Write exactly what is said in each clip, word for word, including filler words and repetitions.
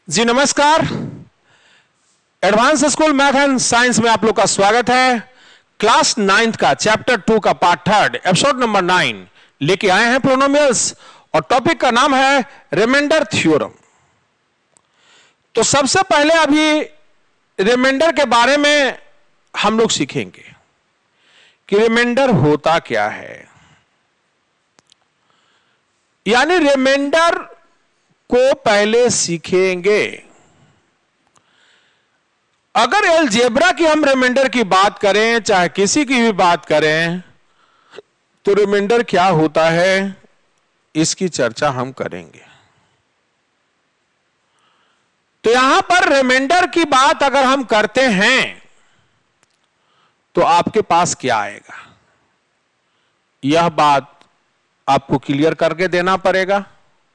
जी नमस्कार। Advance school math and science में आप लोग का स्वागत है। क्लास नाइन्थ का चैप्टर टू का part third episode number nine लेके आए हैं पोलिनोमियल्स, और टॉपिक का नाम है रिमाइंडर थ्योरम। तो सबसे पहले अभी रिमाइंडर के बारे में हम लोग सीखेंगे कि रिमाइंडर होता क्या है, यानी रिमाइंडर को पहले सीखेंगे। अगर अलजेब्रा की हम रिमाइंडर की बात करें, चाहे किसी की भी बात करें, तो रिमाइंडर क्या होता है इसकी चर्चा हम करेंगे। तो यहां पर रिमाइंडर की बात अगर हम करते हैं तो आपके पास क्या आएगा, यह बात आपको क्लियर करके देना पड़ेगा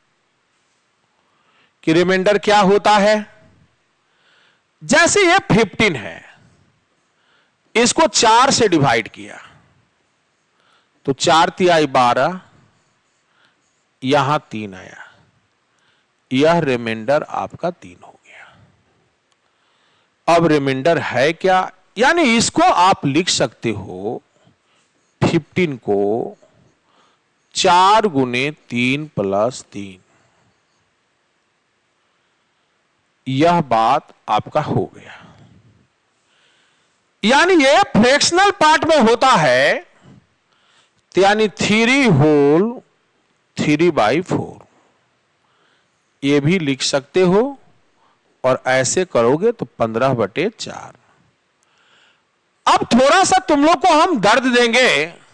कि रिमाइंडर क्या होता है। जैसे ये फिफ्टीन है, इसको चार से डिवाइड किया तो चार तिहाई बारह, यहां तीन आया, यह रिमाइंडर आपका तीन हो गया। अब रिमाइंडर है क्या, यानी इसको आप लिख सकते हो फिफ्टीन को चार गुने तीन प्लस तीन, यह बात आपका हो गया। यानी ये फ्रैक्शनल पार्ट में होता है, तो यानी three whole three by four, ये भी लिख सकते हो। और ऐसे करोगे तो पंद्रह बटे चार। अब थोड़ा सा तुम लोग को हम दर्द देंगे।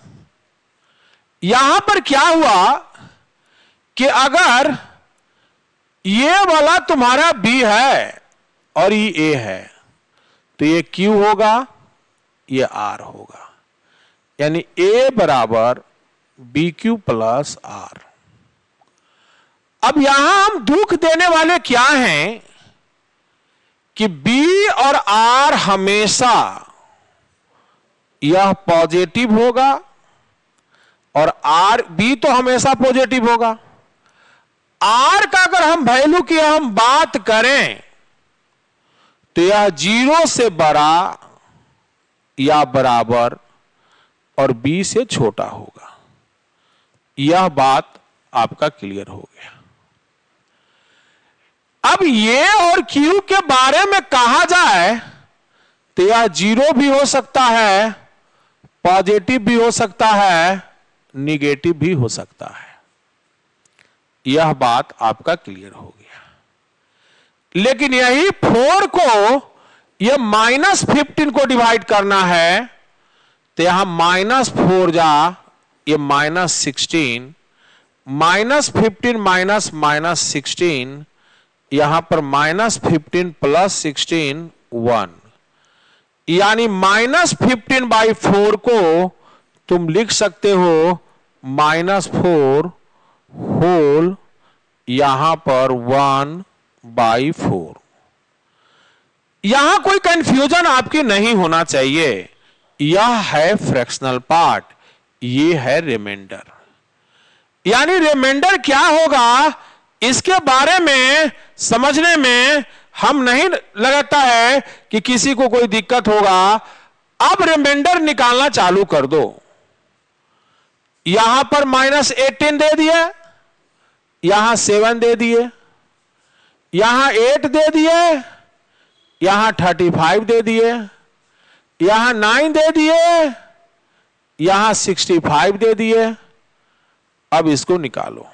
यहां पर क्या हुआ कि अगर ये वाला तुम्हारा बी है और ये ए है, तो ये क्यू होगा, ये आर होगा, यानी ए बराबर बी क्यू प्लस आर। अब यहां हम दुख देने वाले क्या हैं कि बी और आर हमेशा यह पॉजिटिव होगा और आर बी तो हमेशा पॉजिटिव होगा। आर का अगर हम वैल्यू की हम बात करें तो यह जीरो से बड़ा या बराबर और बी से छोटा होगा। यह बात आपका क्लियर हो गया। अब ये और क्यू के बारे में कहा जाए तो यह जीरो भी हो सकता है, पॉजिटिव भी हो सकता है, निगेटिव भी हो सकता है। यह बात आपका क्लियर हो गया। लेकिन यही फोर को यह माइनस फिफ्टीन को डिवाइड करना है, तो यहां माइनस फोर जा ये minus sixteen, minus fifteen minus minus sixteen, यहां पर minus fifteen plus sixteen one, यानी माइनस फिफ्टीन बाई फोर को तुम लिख सकते हो माइनस फोर होल यहां पर वन बाई फोर। यहां कोई कंफ्यूजन आपकी नहीं होना चाहिए। यह है फ्रैक्शनल पार्ट, यह है रिमाइंडर। यानी रिमाइंडर क्या होगा इसके बारे में समझने में हम नहीं लगता है कि किसी को कोई दिक्कत होगा। अब रिमाइंडर निकालना चालू कर दो। यहां पर माइनस एटीन दे दिए, यहां सेवन दे दिए, यहां एट दे दिए, यहां थर्टी फाइव दे दिए, यहां नाइन दे दिए, यहां सिक्सटी फाइव दे दिए। अब इसको निकालो।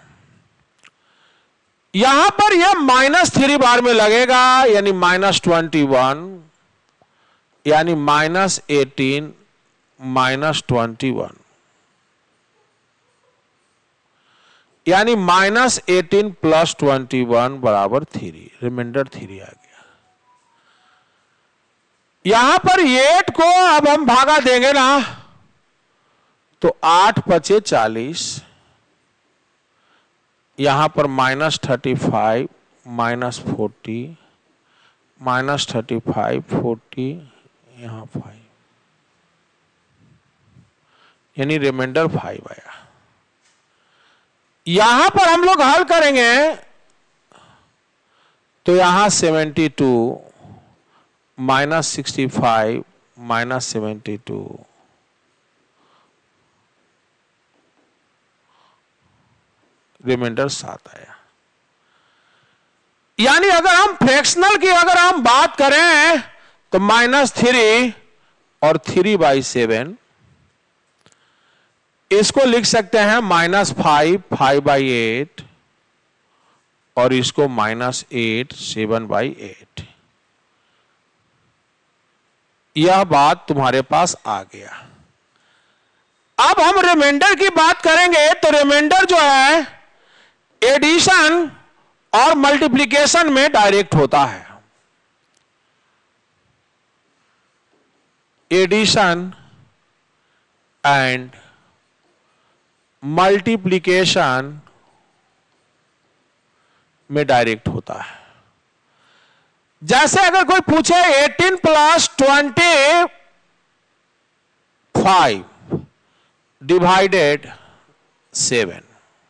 यहां पर यह माइनस थ्री बार में लगेगा, यानी माइनस ट्वेंटी वन, यानी minus eighteen minus twenty one, यानी minus eighteen plus twenty one बराबर थ्री, रिमाइंडर थ्री आ गया। यहां पर एट को अब हम भागा देंगे ना, तो आठ पचे चालीस, यहां पर minus thirty five minus forty, minus thirty five forty, यहां फाइव, यानी रिमाइंडर फाइव आया। यहां पर हम लोग हल करेंगे तो यहां seventy two minus sixty five minus seventy two, reminder सात आया। यानी अगर हम फ्रैक्शनल की अगर हम बात करें तो माइनस थ्री और थ्री बाई सेवन, इसको लिख सकते हैं minus five five by eight, और इसको minus eight seven by eight. यह बात तुम्हारे पास आ गया। अब हम रिमाइंडर की बात करेंगे तो रिमाइंडर जो है एडिशन और मल्टीप्लिकेशन में डायरेक्ट होता है। एडिशन एंड मल्टीप्लिकेशन में डायरेक्ट होता है। जैसे अगर कोई पूछे eighteen plus twenty five divided seven,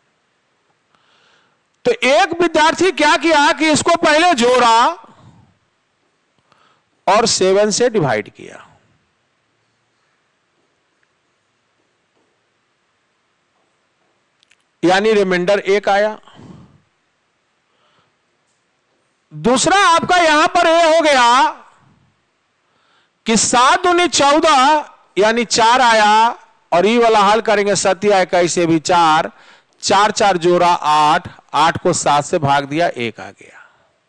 तो एक विद्यार्थी क्या किया कि इसको पहले जोड़ा और सेवन से डिवाइड किया। यानी रिमाइंडर एक आया। दूसरा आपका यहां पर यह हो गया कि सात दूनी चौदह यानी चार आया, और ये वाला हल करेंगे सत्या इक्कीस से भी चार, चार चार जोड़ा आठ, आठ को सात से भाग दिया, एक आ गया।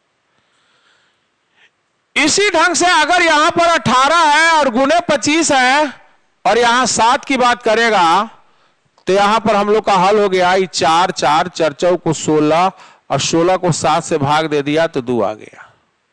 इसी ढंग से अगर यहां पर अठारह है और गुने पच्चीस है और यहां सात की बात करेगा तो यहां पर हम लोग का हल हो गया चार चार चर्चों को सोलह और सोलह को सात से भाग दे दिया तो दो आ गया।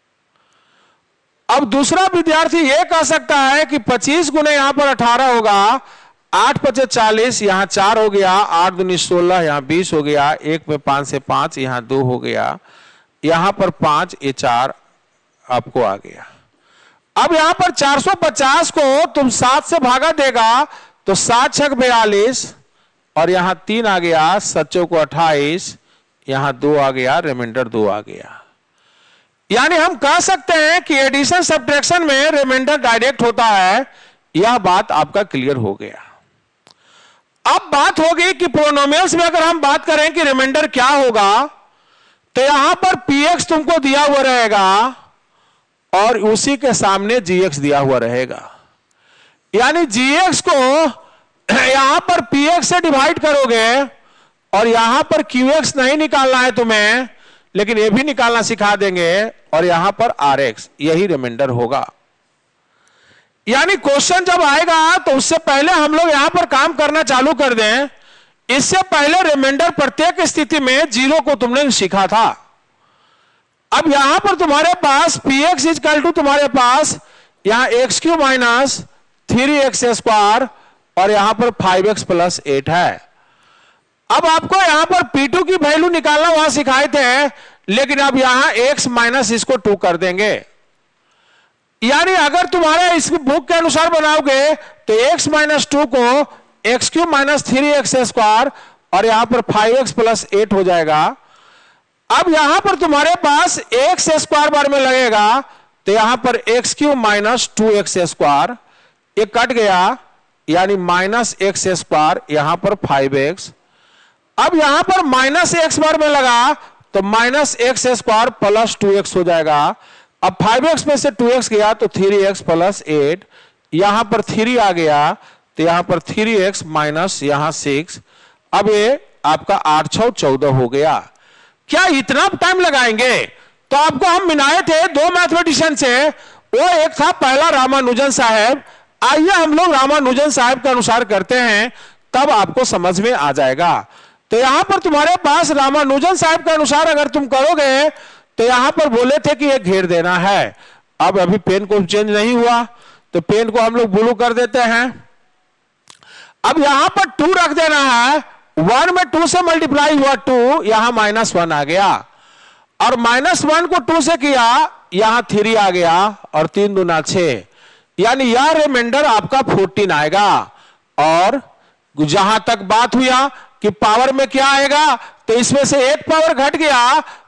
अब दूसरा विद्यार्थी यह कह सकता है कि पच्चीस गुने यहां पर अठारह होगा, आठ पचे चालीस, यहां चार हो गया, आठ दूनी सोलह, यहां बीस हो गया, एक में पांच से पांच, यहां दो हो गया, यहां पर पांच, ये चार आपको आ गया। अब यहां पर चार सौ पचास को तुम सात से भागा देगा तो सात छक बयालीस, और यहां तीन आ गया, सच्चों को अट्ठाईस, यहां दो आ गया, रिमाइंडर दो आ गया। यानी हम कह सकते हैं कि एडिशन सब्ट्रैक्शन में रिमाइंडर डायरेक्ट होता है। यह बात आपका क्लियर हो गया। अब बात होगी कि पोलिनोमियल्स में अगर हम बात करें कि रिमाइंडर क्या होगा, तो यहां पर पीएक्स तुमको दिया हुआ रहेगा और उसी के सामने जीएक्स दिया हुआ रहेगा। यानी जीएक्स को यहां पर पीएक्स से डिवाइड करोगे और यहां पर क्यूएक्स नहीं निकालना है तुम्हें, लेकिन यह भी निकालना सिखा देंगे, और यहां पर आरएक्स, यही रिमाइंडर होगा। यानी क्वेश्चन जब आएगा तो उससे पहले हम लोग यहां पर काम करना चालू कर दें। इससे पहले रिमाइंडर प्रत्येक स्थिति में जीरो को तुमने सीखा था। अब यहां पर तुम्हारे पास पी एक्स इजकल टू तुम्हारे पास यहां X cube minus three X square और यहां पर फाइव एक्स प्लस एट है। अब आपको यहां पर पी टू की वैल्यू निकालना वहां सिखाए थे, लेकिन अब यहां x माइनस इसको टू कर देंगे। यानी अगर तुम्हारे इस बुक के अनुसार बनाओगे तो x माइनस टू को X cube minus three X square और यहां पर फाइव एक्स प्लस एट हो जाएगा। अब यहां पर तुम्हारे पास एक्स स्क्वायर बार में लगेगा तो यहां पर X cube minus two X square, ये कट गया, यानी माइनस एक्स स्क्वायर, यहां पर फाइव एक्स। अब यहां पर माइनस एक्स बार में लगा तो minus X square plus two X हो जाएगा। अब फाइव एक्स में से टू एक्स गया तो थ्री एक्स प्लस एट, यहां पर थ्री आ गया तो यहां पर थ्री एक्स माइनस यहां सिक्स। अब ये आपका आठ छह चौदह हो गया। क्या इतना टाइम लगाएंगे? तो आपको हम मिलाए थे दो मैथमेटिशियन से, वो एक था पहला रामानुजन साहब। आइए हम लोग रामानुजन साहब के अनुसार करते हैं, तब आपको समझ में आ जाएगा। तो यहां पर तुम्हारे पास रामानुजन साहब के अनुसार अगर तुम करोगे तो यहां पर बोले थे कि ये घेर देना है। अब अभी पेन को चेंज नहीं हुआ तो पेन को हम लोग ब्लू कर देते हैं। अब यहां पर टू रख देना है, वन में टू से मल्टीप्लाई हुआ टू, यहां माइनस वन आ गया, और माइनस वन को टू से किया, यहां थ्री आ गया, और तीन दूना छह, यानी यह रिमाइंडर आपका फोर्टीन आएगा। और जहां तक बात हुआ कि पावर में क्या आएगा, तो इसमें से एक पावर घट गया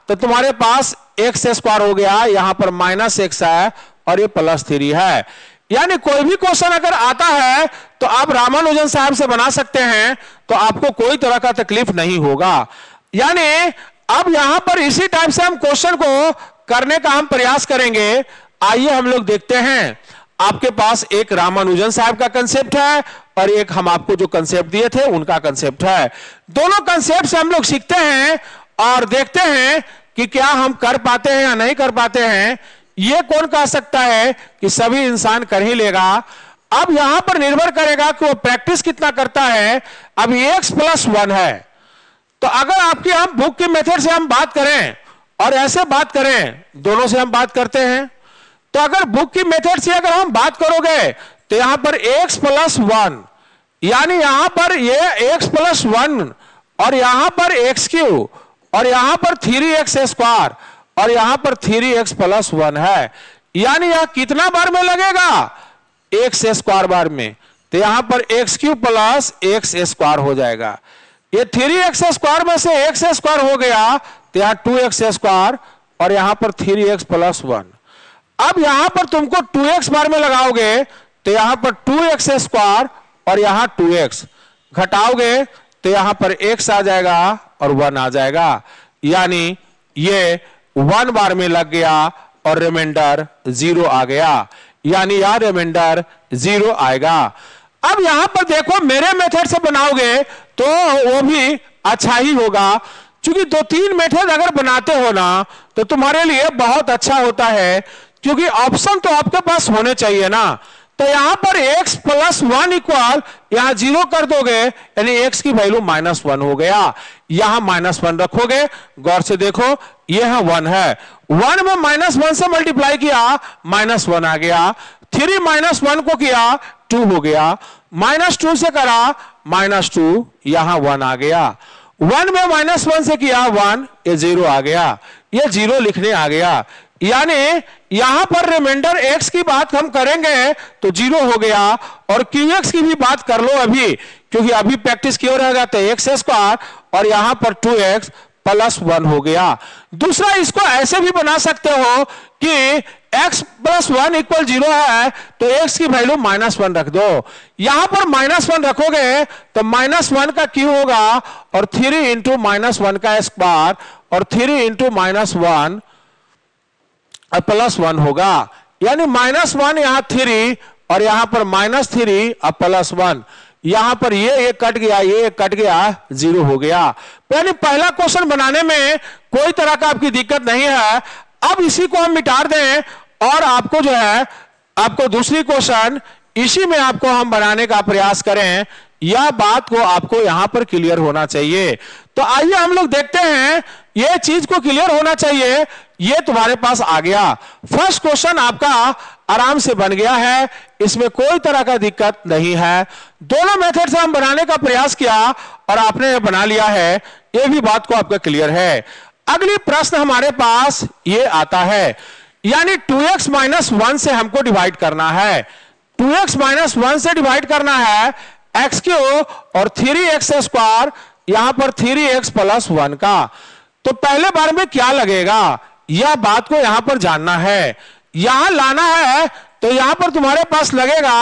तो तुम्हारे पास एक्स स्क्वायर हो गया, यहां पर माइनस एक्स है और ये प्लस थ्री है। यानी कोई भी क्वेश्चन अगर आता है तो आप रामानुजन साहब से बना सकते हैं, तो आपको कोई तरह का तकलीफ नहीं होगा। यानी अब यहां पर इसी टाइप से हम क्वेश्चन को करने का हम प्रयास करेंगे। आइए हम लोग देखते हैं। आपके पास एक रामानुजन साहब का कंसेप्ट है और एक हम आपको जो कंसेप्ट दिए थे उनका कंसेप्ट है। दोनों कंसेप्ट से हम लोग सीखते हैं और देखते हैं कि क्या हम कर पाते हैं या नहीं कर पाते हैं। यह कौन कह सकता है कि सभी इंसान कर ही लेगा। अब यहां पर निर्भर करेगा कि वो प्रैक्टिस कितना करता है। अब एक्स प्लस वन है, तो अगर आपकी हम बुक की मेथड से हम बात करें और ऐसे बात करें, दोनों से हम बात करते हैं, तो अगर बुक की मेथड से अगर हम बात करोगे तो यहां पर x प्लस वन, यानी यहां पर ये x प्लस वन और यहां पर एक्स क्यू और यहां पर थ्री एक्स स्क्वायर और यहां पर थ्री एक्स प्लस वन है। यानी यह कितना बार में लगेगा? एक्स स्क्वायर बार में। तो यहां पर X cube plus X square हो जाएगा। ये थ्री एक्स स्क्वायर में से एक्स स्क्वायर हो गया, तो यहां टू एक्स स्क्वायर और यहां पर थ्री एक्स प्लस वन। अब यहां पर तुमको टू एक्स बार में लगाओगे तो यहां पर टू एक्स स्क्वायर और यहां टू एक्स घटाओगे तो यहां पर x आ जाएगा और वन आ जाएगा। यानी ये वन बार में लग गया और रिमाइंडर जीरो आ गया। यानी यह रिमाइंडर जीरो आएगा। अब यहां पर देखो, मेरे मेथड से बनाओगे तो वो भी अच्छा ही होगा, क्योंकि दो तीन मेथड अगर बनाते हो ना तो तुम्हारे लिए बहुत अच्छा होता है, क्योंकि ऑप्शन तो आपके पास होने चाहिए ना। तो यहां पर x प्लस वन इक्वल यहां जीरो कर दोगे, यानी x की वैल्यू माइनस वन हो गया। यहां माइनस वन रखोगे, गौर से देखो, यह वन है, वन में माइनस वन से मल्टीप्लाई किया, माइनस वन आ गया। थ्री माइनस वन को किया, टू हो गया। माइनस टू से करा, माइनस टू, यहां वन आ गया। वन में माइनस वन से किया, वन, ये जीरो आ गया। ये जीरो लिखने आ गया। यानी यहां पर रिमाइंडर x की बात हम करेंगे तो जीरो हो गया, और qx की भी बात कर लो अभी, क्योंकि अभी प्रैक्टिस क्यों रहेगा, तो एक्स स्क्वायर और यहां पर टू एक्स प्लस वन हो गया। दूसरा, इसको ऐसे भी बना सकते हो कि x plus one equal zero है तो x की वैल्यू माइनस वन रख दो। यहां पर माइनस वन रखोगे तो माइनस वन का क्यू होगा और थ्री इंटू माइनस वन का स्क्वायर और three into minus one plus one होगा। यानी माइनस वन यहां थ्री और यहां पर माइनस थ्री और प्लस वन। यहां पर ये ये कट गया, ये कट गया, जीरो हो गया। यानी पहला क्वेश्चन बनाने में कोई तरह का आपकी दिक्कत नहीं है। अब इसी को हम मिटा दें और आपको जो है, आपको दूसरी क्वेश्चन इसी में आपको हम बनाने का प्रयास करें। यह बात को आपको यहां पर क्लियर होना चाहिए। तो आइए हम लोग देखते हैं, यह चीज को क्लियर होना चाहिए। ये तुम्हारे पास आ गया, फर्स्ट क्वेश्चन आपका आराम से बन गया है, इसमें कोई तरह का दिक्कत नहीं है। दोनों मेथड से हम बनाने का प्रयास किया और आपने बना लिया है, ये भी बात को आपका क्लियर है। अगली प्रश्न हमारे पास ये आता है, यानी टू एक्स माइनस वन से हमको डिवाइड करना है। टू एक्स माइनस वन से डिवाइड करना है एक्स क्यू और थ्री एक्स स्क्वायर, यहां पर थ्री एक्स प्लस वन का। तो पहले बार में क्या लगेगा, यह बात को यहां पर जानना है। यहां लाना है तो यहां पर तुम्हारे पास लगेगा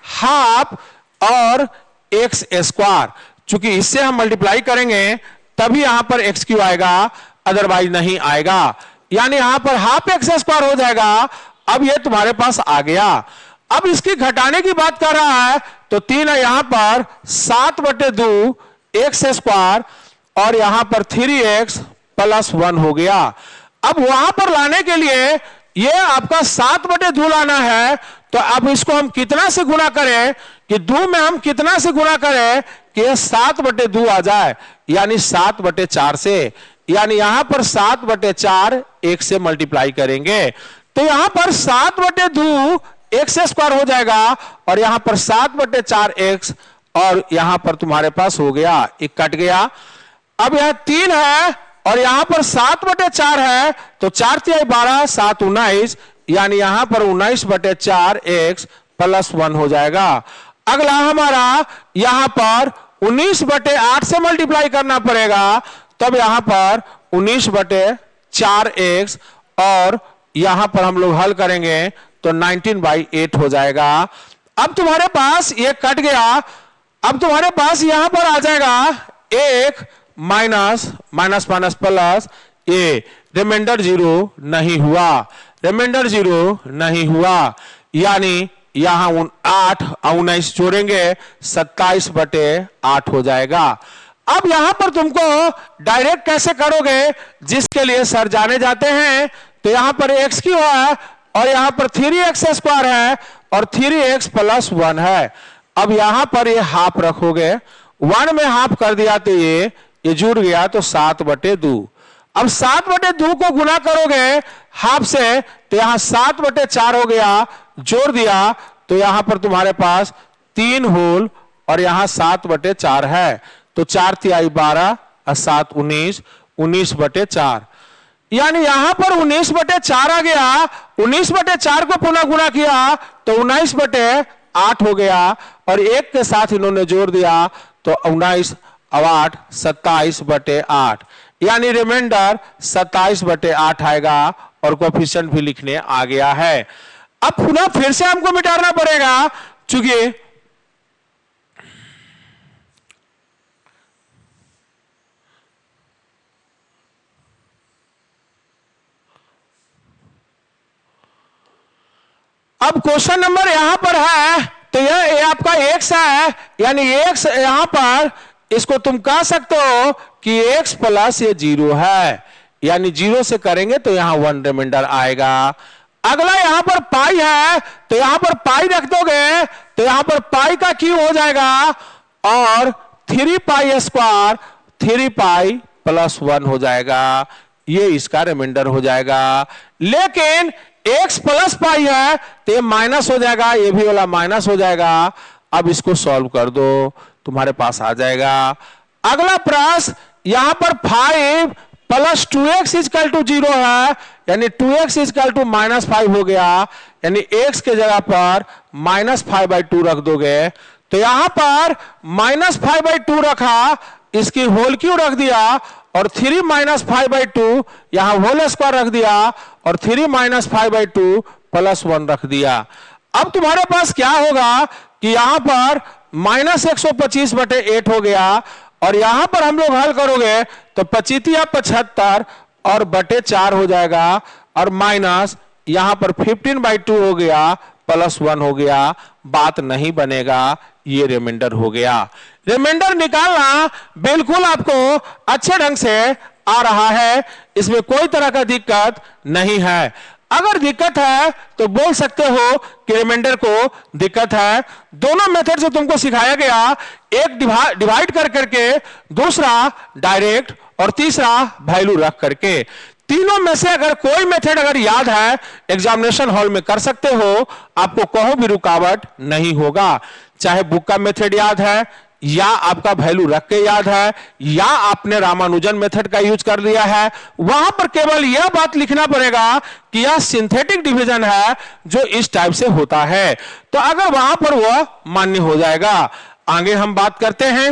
हाफ और एक्स स्क्वायर, चूंकि इससे हम मल्टीप्लाई करेंगे तभी यहां पर एक्स क्यू आएगा, अदरवाइज नहीं आएगा। यानी यहां पर हाफ एक्स स्क्वायर हो जाएगा। अब यह तुम्हारे पास आ गया। अब इसकी घटाने की बात कर रहा है तो तीन है, यहां पर सात बटे दो एक्स स्क्वायर और यहां पर थ्री एक्स प्लस वन हो गया। अब वहां पर लाने के लिए ये आपका सात बटे दो लाना है, तो अब इसको हम कितना से गुना करें कि दो में हम कितना से गुना करें कि ये सात बटे दो आ जाए, यानी सात बटे चार से। यानी यहां पर सात बटे चार एक से मल्टीप्लाई करेंगे तो यहां पर सात बटे दो एक्स स्क्वायर हो जाएगा और यहां पर सात बटे चार एक्स और यहां पर तुम्हारे पास हो गया, एक कट गया। अब यह तीन है और यहां पर सात बटे चार है, तो चार तिहाई बारह, सात उन्नीस, यानी यहां पर उन्नीस बटे चार एक्स प्लस वन हो जाएगा। अगला हमारा यहां पर उन्नीस बटे आठ से मल्टीप्लाई करना पड़ेगा, तब यहां पर उन्नीस बटे चार एक्स, और यहां पर हम लोग हल करेंगे तो नाइनटीन बाई एट हो जाएगा। अब तुम्हारे पास ये कट गया, अब तुम्हारे पास यहां पर आ जाएगा एक minus minus minus plus A, reminder zero नहीं हुआ, रिमाइंडर जीरो नहीं हुआ, यानी यहां आठ उन्नीस जोड़ेंगे सत्ताईस बटे आठ हो जाएगा। अब यहां पर तुमको डायरेक्ट कैसे करोगे, जिसके लिए सर जाने जाते हैं, तो यहां पर एक्स क्यू है और यहां पर थ्री एक्स स्क्वायर है और थ्री एक्स प्लस वन है। अब यहां पर ये हाफ रखोगे, वन में हाफ कर दिया तो ये ये जुड़ गया तो सात बटे दो। अब सात बटे दो को गुना करोगे हाफ से तो यहां सात बटे चार हो गया, जोड़ दिया तो यहां पर तुम्हारे पास तीन होल और यहां सात बटे चार है, तो चार तिहाई बारह और सात उन्नीस, उन्नीस बटे चार, यानी यहां पर उन्नीस बटे चार आ गया। उन्नीस बटे चार को पुनः गुना किया तो उन्नीस बटे आठ हो गया और एक के साथ इन्होंने जोड़ दिया तो उन्नीस और आठ सत्ताईस बटे आठ, यानी रिमाइंडर सत्ताईस बटे आठ आएगा और कोएफिशिएंट भी लिखने आ गया है। अब पुनः फिर से हमको मिटाना पड़ेगा, चूंकि अब क्वेश्चन नंबर यहां पर है तो यह ये आपका एक्स है, यानी एक्स यहां पर इसको तुम कह सकते हो कि एक्स प्लस ये जीरो है, यानी जीरो से करेंगे तो यहां वन रिमाइंडर आएगा। अगला यहां पर पाई है तो यहां पर पाई रख दोगे तो यहां पर पाई का क्यू हो जाएगा और three pi square three pi plus one हो जाएगा, ये इसका रिमाइंडर हो जाएगा। लेकिन x प्लस पाई है तो ये माइनस हो जाएगा, ये भी वाला माइनस हो जाएगा। अब इसको सॉल्व कर दो, तुम्हारे पास आ जाएगा। अगला प्रश्न यहां पर five plus two X equal to zero है, यानी two X equal to minus five हो गया, यानी x के जगह पर माइनस फाइव बाई टू रख दोगे तो यहां पर माइनस फाइव बाई टू रखा, इसकी होल क्यों रख दिया और three minus five by two यहां होल स्क्वायर रख दिया और three minus five by two plus one रख दिया। अब तुम्हारे पास क्या होगा कि यहां पर माइनस एक सौ पच्चीस बटे एट हो गया और यहां पर हम लोग हल करोगे तो पचीतिया पचहत्तर और बटे चार हो जाएगा और माइनस यहां पर फिफ्टीन बाई टू हो गया प्लस वन हो गया, बात नहीं बनेगा, ये रिमाइंडर हो गया। रिमाइंडर निकालना बिल्कुल आपको अच्छे ढंग से आ रहा है, इसमें कोई तरह का दिक्कत नहीं है। अगर दिक्कत है तो बोल सकते हो कि रिमाइंडर को दिक्कत है। दोनों मेथड से तुमको सिखाया गया, एक डिवाइड कर करके, दूसरा डायरेक्ट और तीसरा वैल्यू रख करके। तीनों में से अगर कोई मेथड अगर याद है एग्जामिनेशन हॉल में कर सकते हो, आपको कहीं भी रुकावट नहीं होगा। चाहे बुक का मेथड याद है या आपका वैल्यू रख के याद है या आपने रामानुजन मेथड का यूज कर लिया है, वहां पर केवल यह बात लिखना पड़ेगा कि यह सिंथेटिक डिवीजन है जो इस टाइप से होता है, तो अगर वहां पर वह मान्य हो जाएगा। आगे हम बात करते हैं,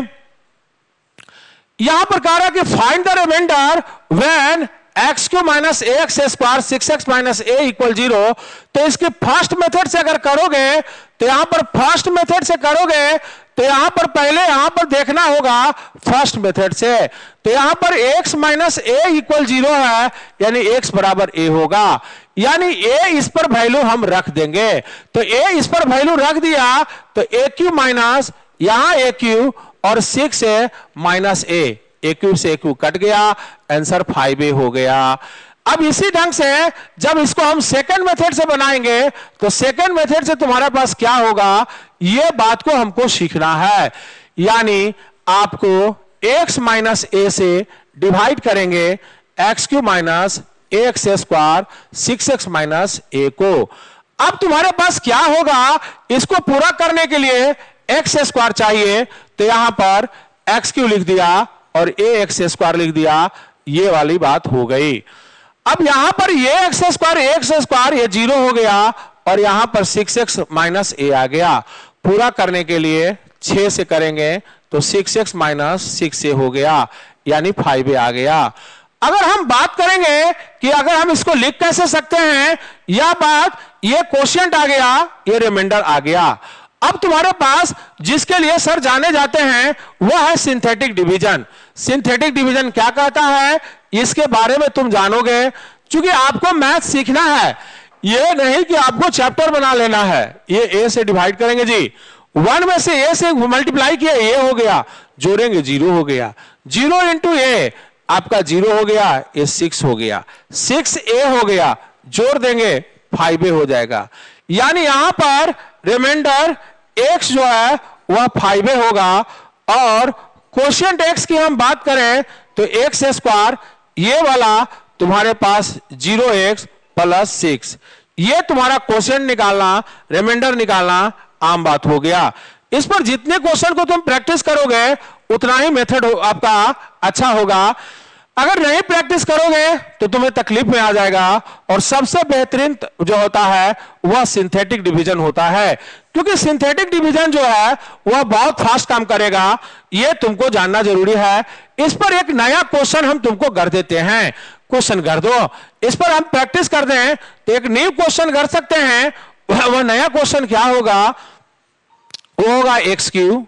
यहां पर कह रहा है कि find the reminder when X cube minus A X square six X minus A equal zero. तो इसके फर्स्ट मेथड से अगर करोगे तो यहां पर फर्स्ट मेथड से करोगे तो यहां पर पहले यहां पर देखना होगा फर्स्ट मेथड से, तो यहां पर x minus A equal zero है, यानी x बराबर a होगा, यानी a इस पर वैल्यू हम रख देंगे। तो a इस पर वैल्यू रख दिया तो ए क्यू माइनस यहां ए क्यू और six A minus A, A cube से ए क्यू कट गया, आंसर फाइव ए हो गया। अब इसी ढंग से जब इसको हम सेकंड मेथड से बनाएंगे तो सेकंड मेथड से तुम्हारे पास क्या होगा, ये बात को हमको सीखना है, यानी आपको x माइनस ए से डिवाइड करेंगे X cube minus X square six X minus A को। अब तुम्हारे पास क्या होगा, इसको पूरा करने के लिए एक्स स्क्वायर चाहिए तो यहां पर एक्स क्यू लिख दिया और ए एक्स स्क्वायर लिख दिया, ये वाली बात हो गई। अब यहां पर ये एक्स स्क्वायर एक्स स्क्वायर ये जीरो हो गया और यहां पर सिक्स एक्स माइनस ए आ गया। पूरा करने के लिए छह से करेंगे तो six X minus six A हो गया, यानी फाइव ए आ गया। अगर हम बात करेंगे कि अगर हम इसको लिख कैसे सकते हैं, यह बात, ये क्वोशिएंट आ गया, ये रिमाइंडर आ गया। अब तुम्हारे पास जिसके लिए सर जाने जाते हैं वह है सिंथेटिक डिवीजन। सिंथेटिक डिवीजन क्या कहता है, इसके बारे में तुम जानोगे। क्योंकि आपको मैथ सीखना है, ये नहीं कि आपको चैप्टर बना लेना है। ये ए से डिवाइड करेंगे जी, वन में से ए से मल्टीप्लाई किया, ए हो गया, जोड़ेंगे जीरो हो गया, जीरो इंटू ए आपका जीरो हो गया, ये सिक्स हो गया, सिक्स ए हो गया, जोड़ देंगे फाइव ए हो जाएगा। यानी यहां पर रिमाइंडर एक्स जो है वह फाइव ए होगा। और क्वोशिएंट एक्स की हम बात करें तो एक्स स्क्वायर, ये वाला तुम्हारे पास जीरो एक्स प्लस सिक्स, ये तुम्हारा क्वोशिएंट निकालना, रिमाइंडर निकालना आम बात हो गया। इस पर जितने क्वेश्चन को तुम प्रैक्टिस करोगे उतना ही मेथड आपका अच्छा होगा। अगर नहीं प्रैक्टिस करोगे तो तुम्हें तकलीफ में आ जाएगा। और सबसे बेहतरीन जो होता है वह सिंथेटिक डिवीजन होता है, क्योंकि सिंथेटिक डिवीजन जो है वह बहुत फास्ट काम करेगा। यह तुमको जानना जरूरी है। इस पर एक नया क्वेश्चन हम तुमको कर देते हैं, क्वेश्चन कर दो, इस पर हम प्रैक्टिस कर दें तो एक न्यू क्वेश्चन कर सकते हैं। वह नया क्वेश्चन क्या होगा, वो होगा एक्स क्यू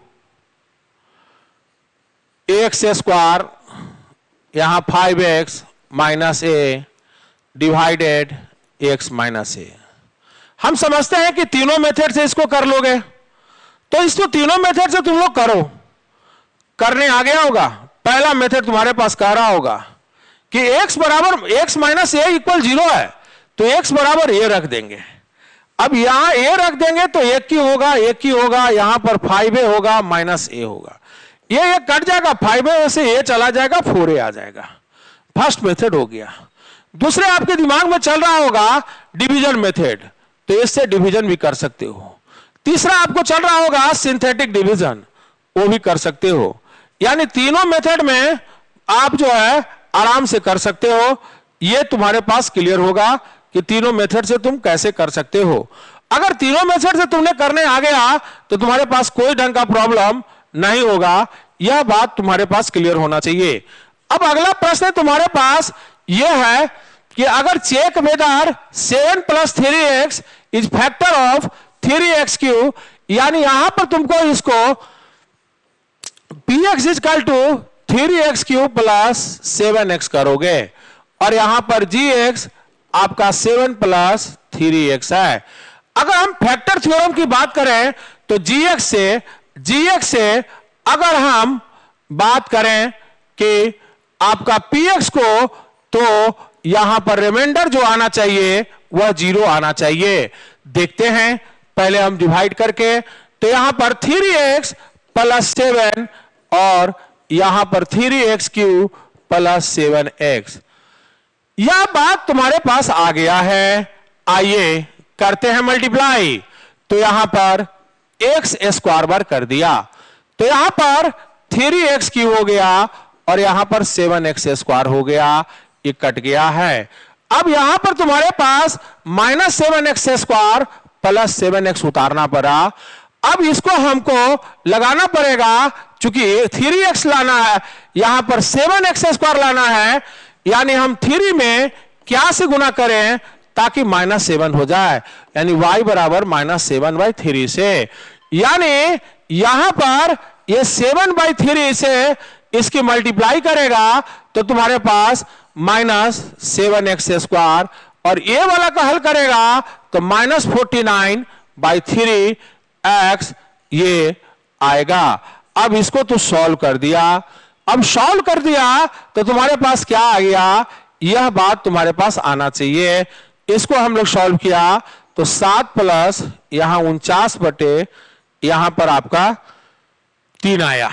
एक्स स्क्वायर, यहां five X minus A divided X minus A. हम समझते हैं कि तीनों मेथड से इसको कर लोगे, तो इसको तीनों मेथड से तुम लोग करो, करने आ गया होगा। पहला मेथड तुम्हारे पास कह रहा होगा कि x बराबर x minus A equal zero है, तो x बराबर ए रख देंगे। अब यहां ए रख देंगे तो एक ही होगा, एक ही होगा, यहां पर फाइव ए होगा माइनस ए होगा, ये ये कट जाएगा, फाइव ए से ए चला जाएगा, फोर ए आ जाएगा। फर्स्ट मेथड हो गया। दूसरे आपके दिमाग में चल रहा होगा डिवीजन मेथड, तो इससे डिवीजन भी कर सकते हो। तीसरा आपको चल रहा होगा सिंथेटिक डिवीजन, वो भी कर सकते हो। यानी तीनों मेथड में आप जो है आराम से कर सकते हो। ये तुम्हारे पास क्लियर होगा कि तीनों मेथड से तुम कैसे कर सकते हो। अगर तीनों मेथड से तुमने करने आ गया तो तुम्हारे पास कोई ढंग का प्रॉब्लम नहीं होगा। यह बात तुम्हारे पास क्लियर होना चाहिए। अब अगला प्रश्न तुम्हारे पास यह है कि अगर check whether seven plus three X is factor of three X cube, यानी यहां पर तुमको इसको P X is equal to three X cube plus seven X करोगे, और यहां पर जी एक्स आपका सेवन प्लस थ्री एक्स है। अगर हम फैक्टर थ्योरम की बात करें तो जी एक्स से जी एक्स से अगर हम बात करें कि आपका पी एक्स को, तो यहां पर रिमाइंडर जो आना चाहिए वह जीरो आना चाहिए। देखते हैं पहले हम डिवाइड करके, तो यहां पर थ्री एक्स प्लस सेवन और यहां पर three X cube plus seven X, यह बात तुम्हारे पास आ गया है। आइए करते हैं मल्टीप्लाई, तो यहां पर एक्स स्क्वायर बार कर दिया, तो यहां पर थ्री एक्स क्यू हो गया और यहां पर सेवन एक्स स्क्वायर हो गया, ये कट गया है। अब यहां पर तुम्हारे पास minus seven X square plus seven X उतारना पड़ा। अब इसको हमको लगाना पड़ेगा, चूंकि थ्री एक्स लाना है, यहां पर सेवन एक्स स्क्वायर लाना है, यानी हम थ्री में क्या से गुना करें ताकि माइनस सेवन हो जाए, यानी y बराबर माइनस सेवन बाई थ्री से। यानी यहां पर ये सेवन बाई थ्री से इसकी मल्टीप्लाई करेगा तो तुम्हारे पास माइनस सेवन एक्स स्क्वायर, और ये वाला का हल करेगा तो minus forty nine by three X ये आएगा। अब इसको तो सॉल्व कर दिया, अब सॉल्व कर दिया तो तुम्हारे पास क्या आ गया, यह बात तुम्हारे पास आना चाहिए। इसको हम लोग सॉल्व किया तो सात प्लस यहां उनचास बटे यहां पर आपका तीन आया,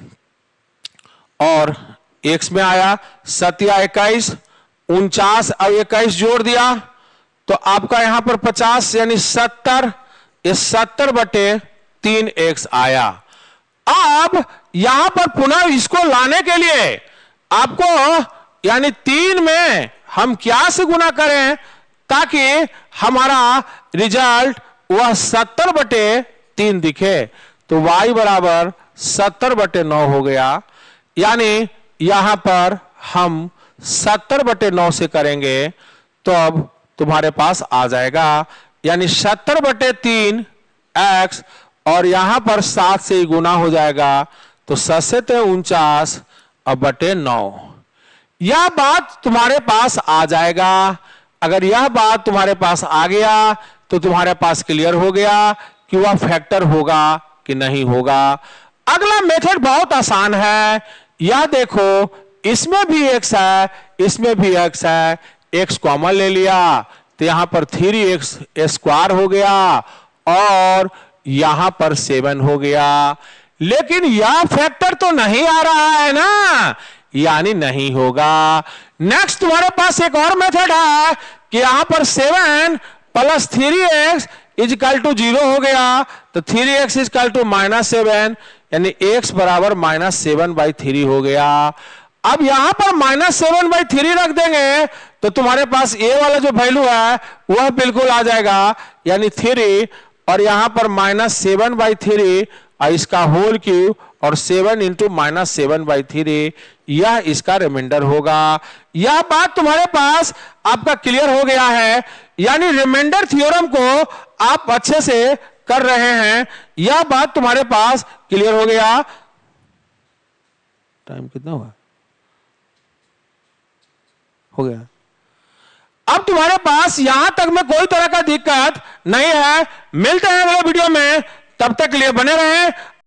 और एक्स में आया सत्या इक्कीस, उनचास और इक्कीस जोड़ दिया तो आपका यहां पर पचास यानी सत्तर, ये सत्तर बटे तीन एक्स आया। अब यहां पर पुनः इसको लाने के लिए आपको यानी तीन में हम क्या से गुना करें ताकि हमारा रिजल्ट वह सत्तर बटे तीन दिखे, तो y बराबर सत्तर बटे नौ हो गया। यानी यहां पर हम सत्तर बटे नौ से करेंगे तो अब तुम्हारे पास आ जाएगा, यानी सत्तर बटे तीन एक्स और यहां पर सात से ही गुना हो जाएगा तो सत्तर उनचास अब बटे नौ। यह बात तुम्हारे पास आ जाएगा। अगर यह बात तुम्हारे पास आ गया तो तुम्हारे पास क्लियर हो गया कि वह फैक्टर होगा कि नहीं होगा। अगला मेथड बहुत आसान है। यह देखो, इसमें भी एक्स है, इसमें भी एक्स है, एक्स कॉमन ले लिया तो यहां पर थ्री एक्स स्क्वायर हो गया और यहां पर सेवन हो गया। लेकिन यह फैक्टर तो नहीं आ रहा है ना, यानी नहीं होगा। नेक्स्ट तुम्हारे पास एक और मेथड है कि यहां पर seven plus three X equal to zero हो गया तो three X equal to minus seven, यानी एक्स बराबर माइनस सेवन बाई थ्री हो गया। अब यहां पर माइनस सेवन बाई थ्री रख देंगे तो तुम्हारे पास ए वाला जो वैल्यू है वह बिल्कुल आ जाएगा, यानी थ्री और यहां पर माइनस सेवन बाई थ्री और इसका होल क्यूब और seven into minus seven by three, यह इसका रिमाइंडर होगा। यह बात तुम्हारे पास आपका क्लियर हो गया है, यानी रिमाइंडर थ्योरम को आप अच्छे से कर रहे हैं। यह बात तुम्हारे पास क्लियर हो गया। टाइम कितना हुआ? हो गया। अब तुम्हारे पास यहां तक में कोई तरह का दिक्कत नहीं है। मिलते हैं अगले वीडियो में, तब तक के लिए बने रहें।